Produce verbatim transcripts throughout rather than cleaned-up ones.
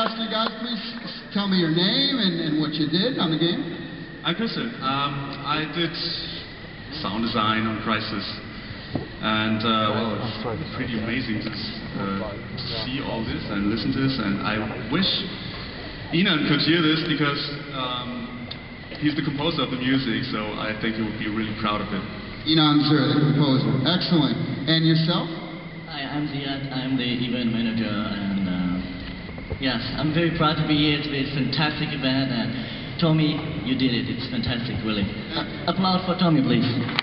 ask you guys, please tell me your name and, and what you did on the game? I'm Christian. Um, I did sound design on Crysis. And, uh, well, it's pretty amazing to uh, see all this and listen to this. And I wish Inan could hear this because um, he's the composer of the music, so I think he would be really proud of it. Inan, sir, the composer. Excellent. And yourself? Hi, I'm Ziad. I'm the event manager, and uh, yes, I'm very proud to be here. It's a fantastic event, and Tommy, you did it. It's fantastic, really. Uh, applause for Tommy, please.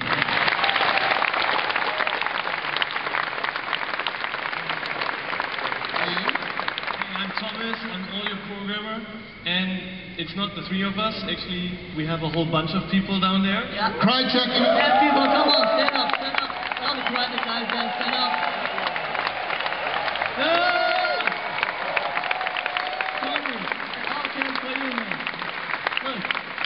I'm Thomas. I'm audio programmer, and it's not the three of us. Actually, we have a whole bunch of people down there. Yeah. Crytek. Yeah, people, come on, stand up, stand up. All the Crytek guys, then stand up. Hey! Tommy, all hands for you, man. Look.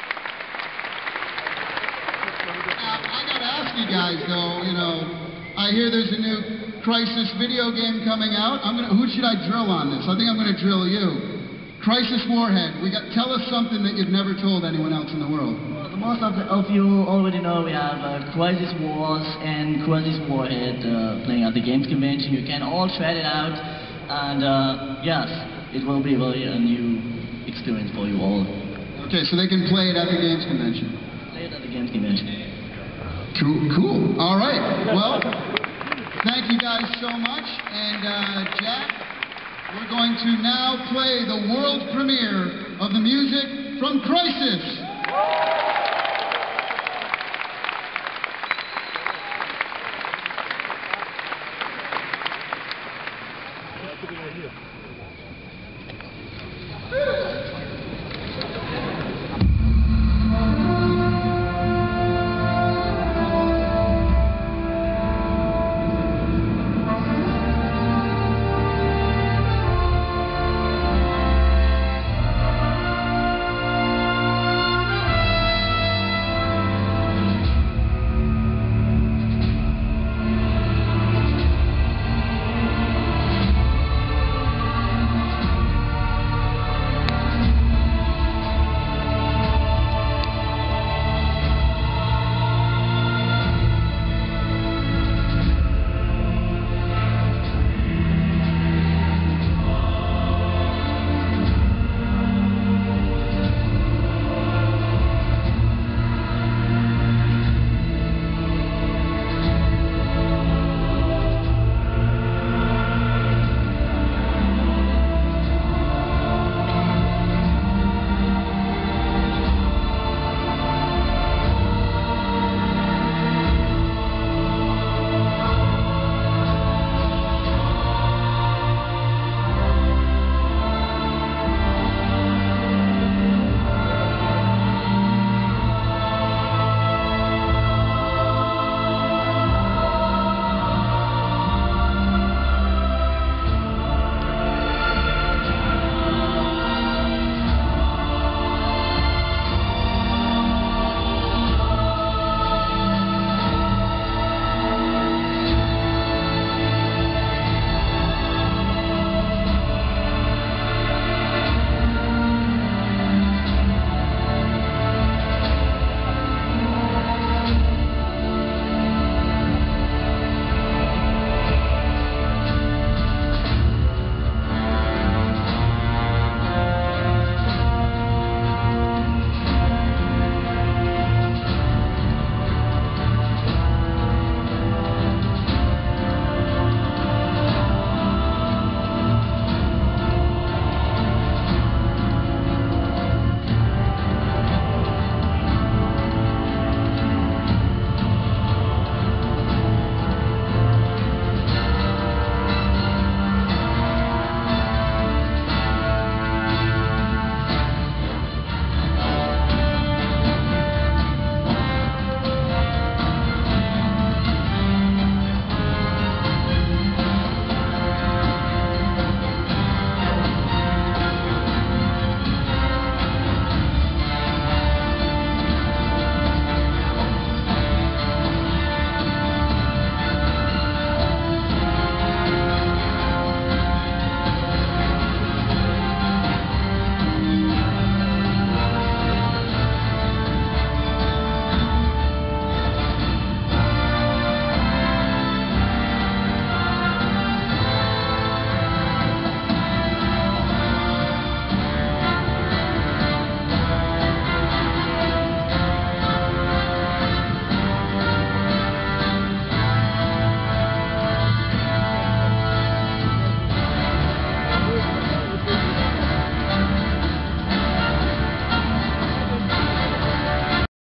Uh, I gotta ask you guys, though. You know, I hear there's a new Crysis video game coming out. I'm gonna. Who should I drill on this? I think I'm gonna drill you. Crysis Warhead. We got. Tell us something that you've never told anyone else in the world. Well, most of, the, of you already know we have uh, Crysis Wars and Crysis Warhead uh, playing at the Games Convention. You can all try it out, and uh, yes, it will be really a new experience for you all. Okay, so they can play it at the Games Convention. Play it at the Games Convention. Cool, cool. All right. Well, thank you guys so much, and uh, Jack. We're going to now play the world premiere of the music from Crysis.